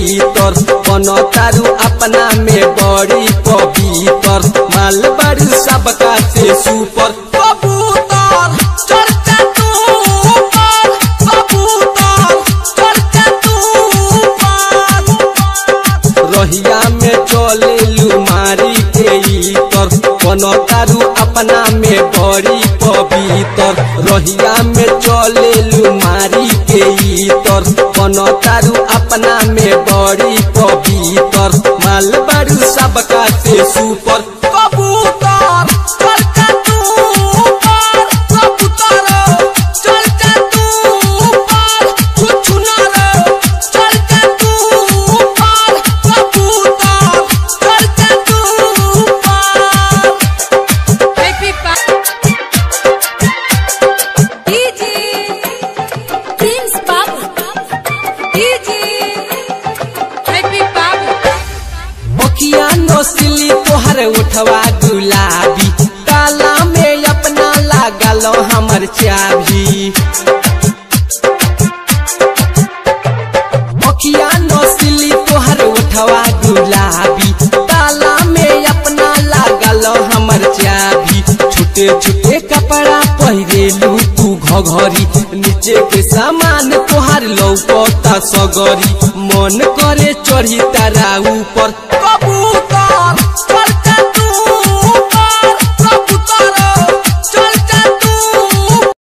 इतर बनतारू अपना में बड़ी पवित्र माल बड़ी सबका से सुपर कबूतर चढ़ता तू ऊपर कबूतर चढ़ता तू ऊपर रहिया में चले लू मारी के इतर बनतारू अपना में बड़ी पवित्र रहिया में चले लू मारी के इतर बनतारू अपना में बड़ी पवित्र माल बड़ी सबका से सुपर कबूतर चढ़ता तू ऊपर कबूतर चढ़ता तू ऊपर कुछ ना रे चढ़ता तू ऊपर कबूतर चढ़ता तू ऊपर हैप्पी डीजे प्रिंस बाबू डीजे हैप्पी बकिया नौसिली तोहर उठवा गुलाबी ताला में अपना लागल हमर चाबी बकिया नौसिली तोहर उठवा गुलाबी ताला में अपना लागल हमर चाबी छुटे छुटे कपड़ा पहिरेलू तू घघरी नीचे के सामान तोहर लौकता सगरी मन करे चढ़ी तारा ऊपर